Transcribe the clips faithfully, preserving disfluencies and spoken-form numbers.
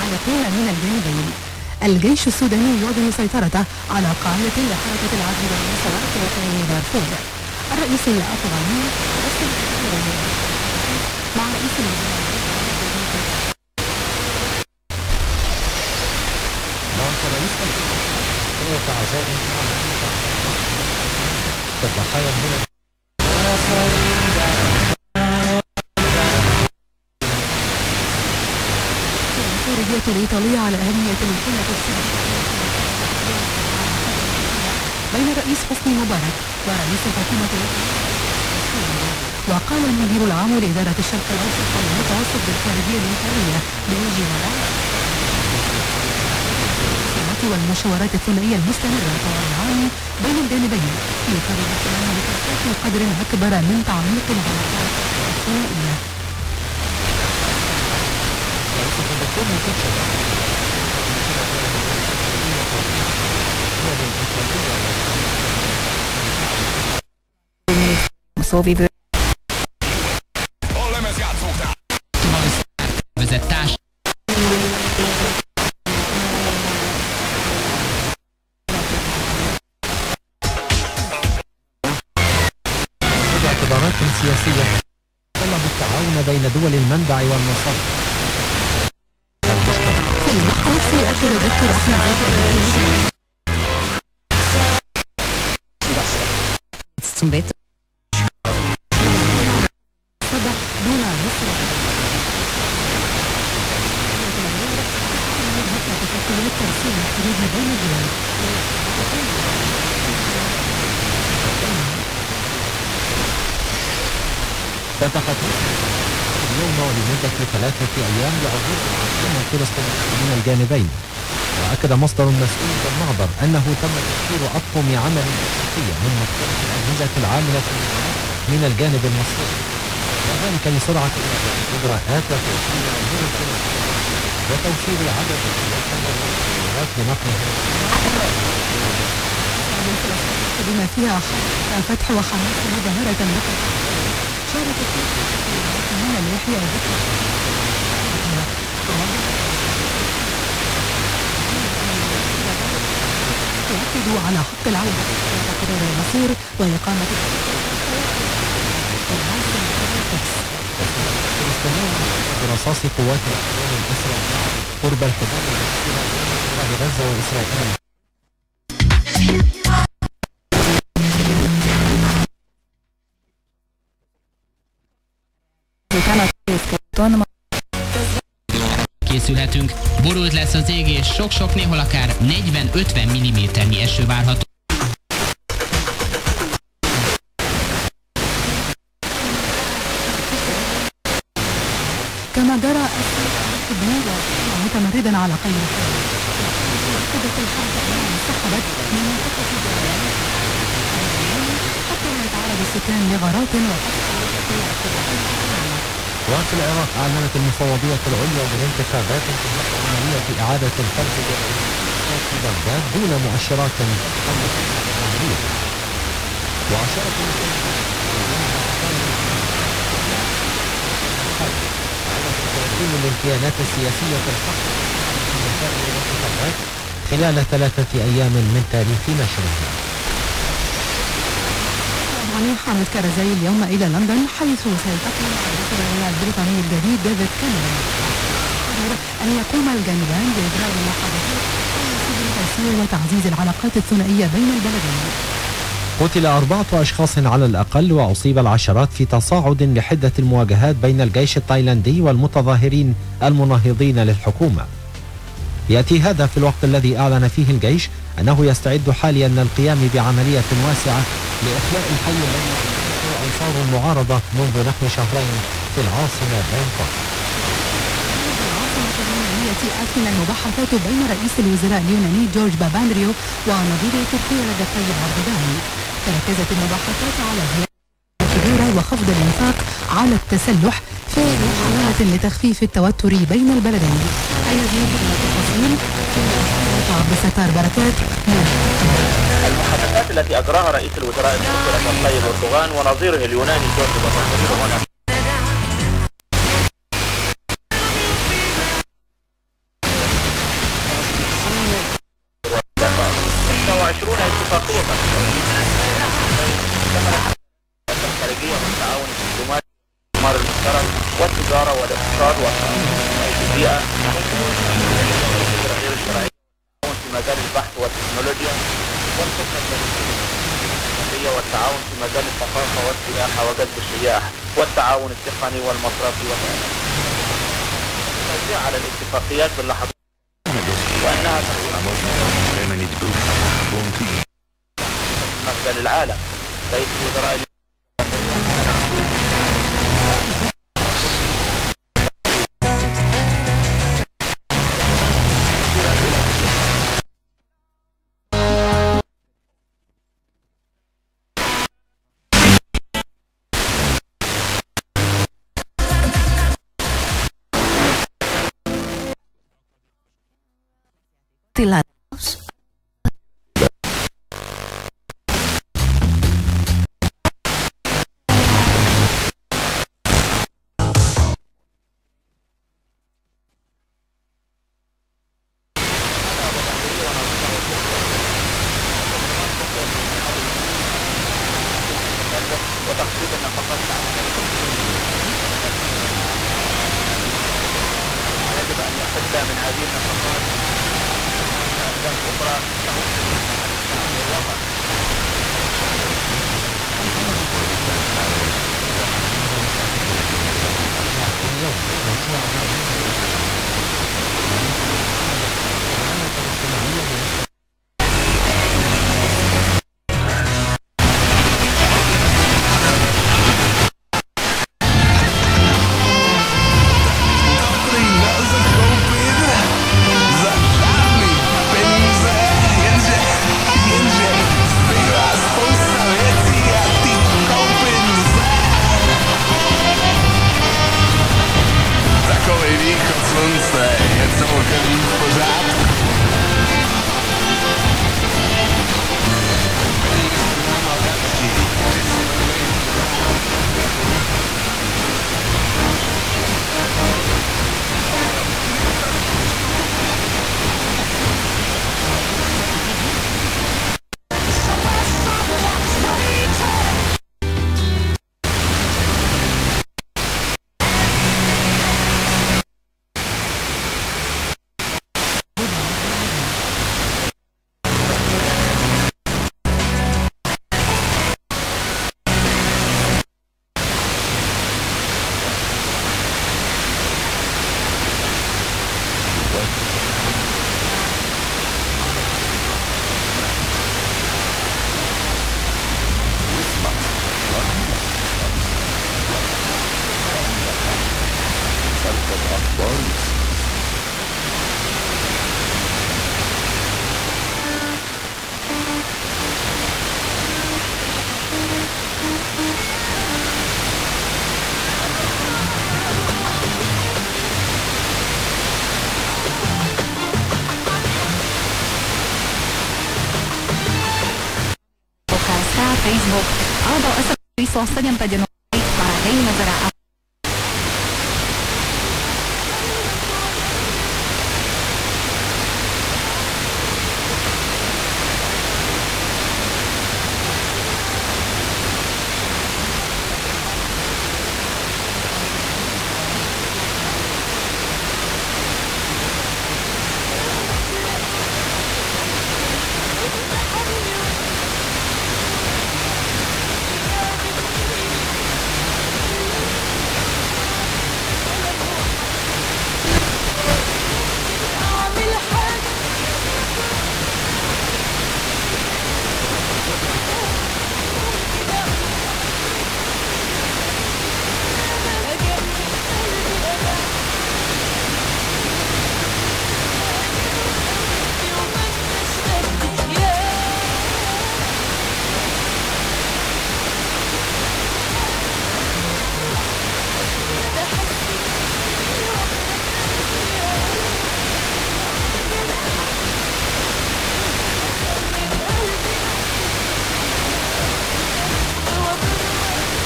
متفرقين من الجانبين. الجيش السوداني يعلن سيطرته على قاعدة لحركة العدل والمساواة في دارفور. الرئيس الأفغاني مع رئيس الضحايا هنا الخارجية الإيطالية على أهمية الوكالة السياسية بين الرئيس حسني مبارك ورئيس حكومة. وقال المدير العام لإدارة الشرق الأوسط والمتوسط بالخارجية الإيطالية لويجي والمشاورات الثنائية المستمرة طوال العام بين الجانبين يقرر اهتمام بتحقيق قدر أكبر من تعميق العلاقات الثنائية. vezetárs اعتبارات سياسية تطلب التعاون بين دول المنبع والمصب. في المحافظ أكد الدكتور أحمد صبح دون مصر ترسيم الحدود بين الدول. فتحت اليوم ولمدة ثلاثة أيام لعبور العاصمة الفلسطينية من الجانبين. وأكد مصدر مسؤول بالمعبر أنه تم تسيير أطقم عمل أساسية من مختلف الأجهزة العاملة من الجانب المصري، وذلك لسرعة الإجراءات وتوفير أمور الفلسطينيين وتوفير عدد السيارات لنقلها بما فيها فتح وخمس مظاهرة نقل شاركت من اليحيى تؤكد على حق العودة وتقرير المصير وإقامة برصاص قوات الاحتلال الإسرائيلي قرب الحدود بين غزة وإسرائيل. készülhetünk. Borult lesz az ég, és sok-sok, néhol akár negyven-ötven milliméternyi eső várható. كما جرى البلاد متمردا على قيد أكدت الحرب أنها انسحبت من منطقة حتى لا يتعرض السكان لغارات وفي العراق أعلنت المفوضية العليا بالانتخابات انتهاء عملية إعادة الفرز في بغداد دون مؤشرات عملية. وأشارت تقديم الامكانات السياسية في الحق خلال ثلاثة أيام من تاريخ نشرها. حامد كارزاي اليوم إلى لندن حيث سيلتقي مع رئيس الولايات البريطاني الجديد ديفيد كاميرون. أن يقوم الجانبان بإجراء محادثات حول تسوية وتعزيز العلاقات الثنائية بين البلدين. قتل أربعة أشخاص على الأقل وأصيب العشرات في تصاعد لحدة المواجهات بين الجيش التايلاندي والمتظاهرين المناهضين للحكومة. يأتي هذا في الوقت الذي أعلن فيه الجيش أنه يستعد حاليا للقيام بعملية واسعة لإخلاء الحي الذي يحتله أنصار المعارضة منذ نحو شهرين في العاصمة بانكوك. أثنى المباحثات بين رئيس الوزراء اليوناني جورج باباندريو ونظير تركيا رجب طيب أردوغان. تركزت المباحثات على زيادة الحضور وخفض الإنفاق على التسلح في محاولة لتخفيف التوتر بين البلدين. المزيد من التفاصيل في عبد الستار بركات. المحادثات التي أجراها رئيس الوزراء التركي رجب طيب أردوغان ونظيره اليوناني جورج باباندريو هنا اتفاقية الخارجية والتعاون الدبلوماسي والاستثمار المشترك والتجارة والاقتصاد والبيئة غير الشرعية في مجال البحث والتكنولوجيا والخدمة المالية والتعاون في مجال الثقافة والسياحة وجذب السياح والتعاون التقني والمصرفي والتوزيع على الاتفاقيات باللحظات وأنها مجال العالم. رئيس وزراء وتخفيض النفقات يجب أن يحد من هذه النفقات أهداف أخرى تخص الوطن. Facebook atau asal swasta yang pada para gay negara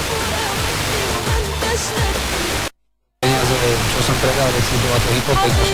entregado el sitio a tu hipoteca.